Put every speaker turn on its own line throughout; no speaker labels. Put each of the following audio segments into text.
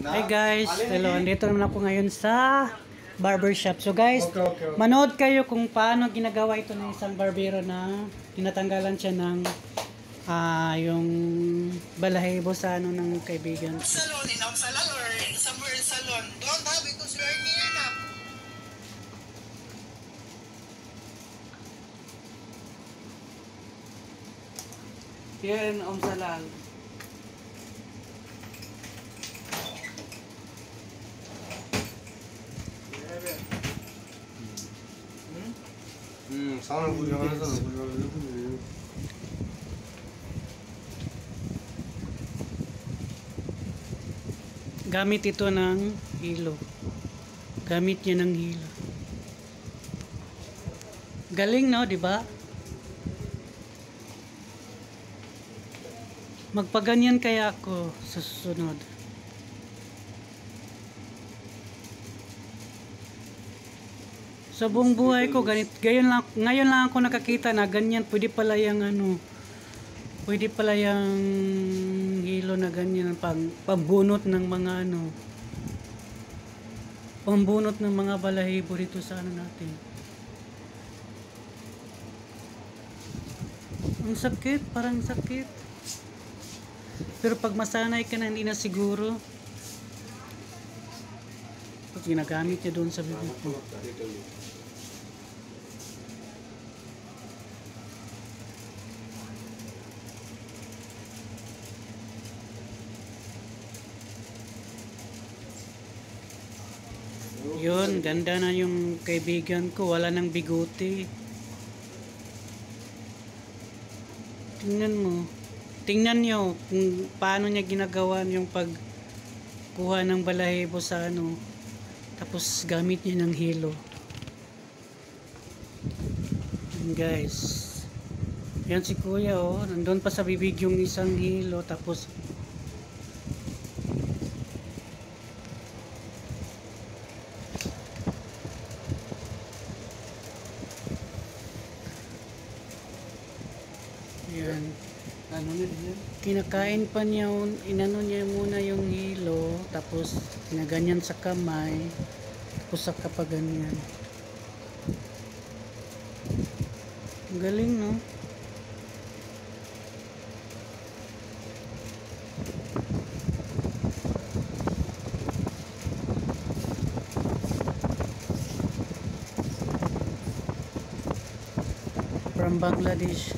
Hi guys, hello. Andito naman ako ngayon sa barbershop. So guys, manood kayo kung paano ginagawa ito ng isang barbero na tinatanggalan siya ng yung balahibo sa ano ng kaibigan.
Salon, in our salon or somewhere in salon. Don't have because we are near na.
Here in Salal.
사람 구경하는
Gamit ito ng hilo. Gamit niya ng hilo. Galing no, di ba? Magpaganyan kaya ako sa susunod. Sa buong buhay ko, ngayon lang ako nakakita na ganyan, pwede pala yung hilo na ganyan, pambunot ng mga pambunot ng mga balahibo dito sa ano natin. Ang sakit, parang sakit. Pero pag masanay ka na, hindi na siguro. Pag ginagamit niya doon sa bibig mo. Yun, ganda na yung kaibigan ko. Wala nang bigote. Tingnan mo. Tingnan nyo kung paano niya ginagawa yung pagkuha ng balahibo sa ano. Tapos gamit niya ng hilo. Yan guys. Yan si kuya oh. Nandun pa sa bibig yung isang hilo. Tapos yan. Kinakain pa niya, inano niya muna yung hilo, tapos ginaganyan sa kamay, tapos saka pa ganyan. Ang galing no? From Bangladesh.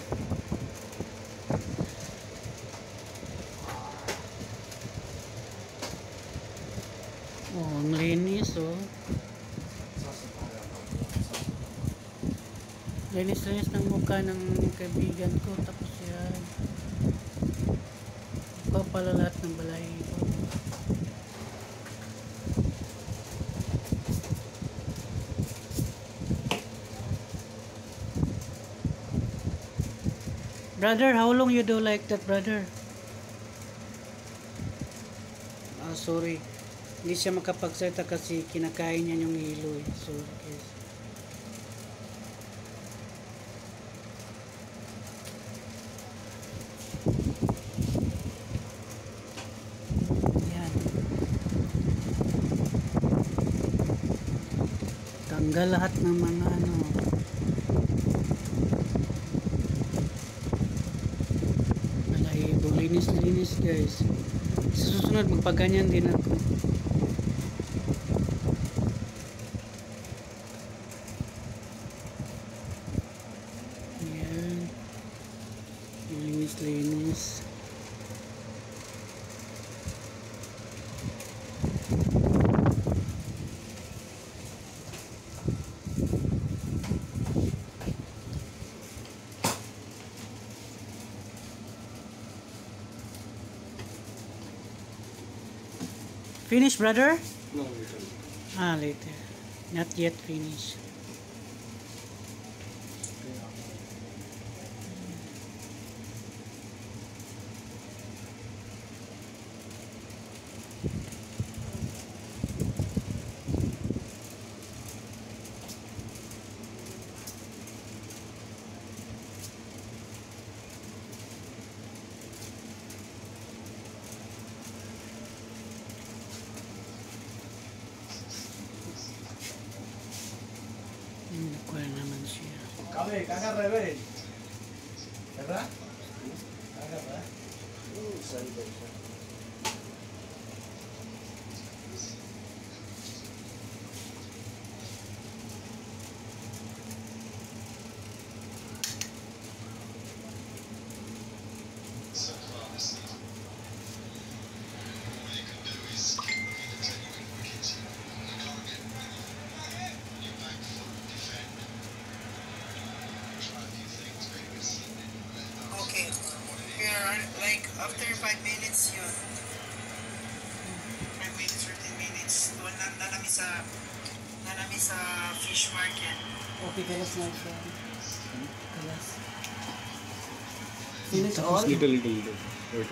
Oh, ang linis oh. Linis-linis ng mukha ng kaibigan ko. Tapos yan. Mukha pala lahat ng balahibo. Brother, how long you do like that, brother? Sorry. Hindi siya makapagsalita kasi kinakain niya yung hilo eh. So, guys. Yan. Tanggal lahat ng mga balahibo. Linis-linis guys. Sa susunod magpaganyan din ako. Linis. Finish, brother?
No, later.
Later. Not yet finished.
Abe, cagar, bebé. ¿Verdad? Cagar,
Okay. Here, like, after 5 minutes yun. 5 minutes or 10 minutes. Doon na namin sa fish market.
Okay, kalas na siya. Kalas. Finish all?
Little. Wait.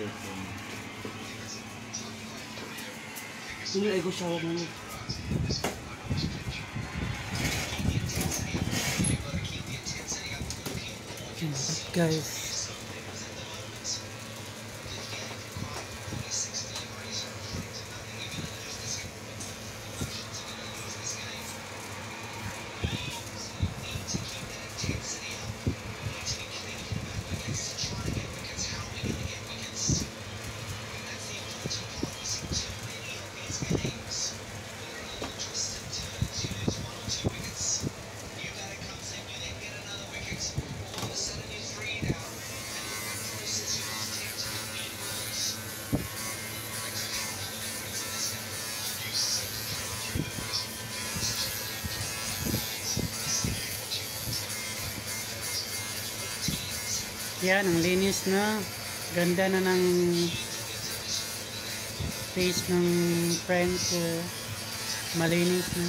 Hindi, ay ko siya mo. Guys. Yan, ang linis na. Ganda na ng face ng friend ko. Malinis na.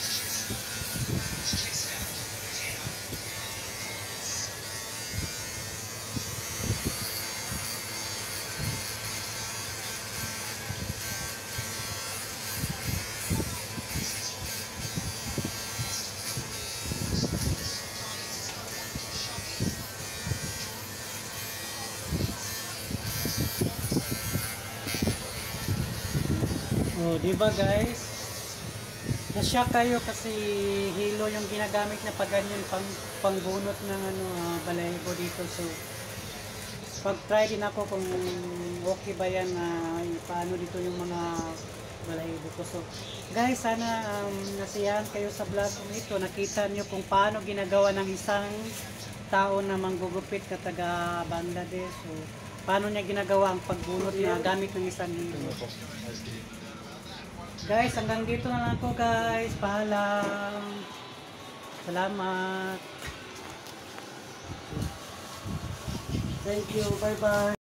Oh, di ba guys? Na-shock kayo kasi hilo yung ginagamit na pagganyan pangbunot ng balahibo dito. So pag-try din ako kung okay ba yan na paano dito yung mga balahibo ko. So guys, sana nasiyahan kayo sa vlog kong ito. Nakita nyo kung paano ginagawa ng isang tao na manggugupit ka taga Bangladesh. So paano niya ginagawa ang pagbunot na gamit ng isang hilo. Guys, hanggang dito na lang po guys. Paalam. Salamat. Thank you. Bye-bye.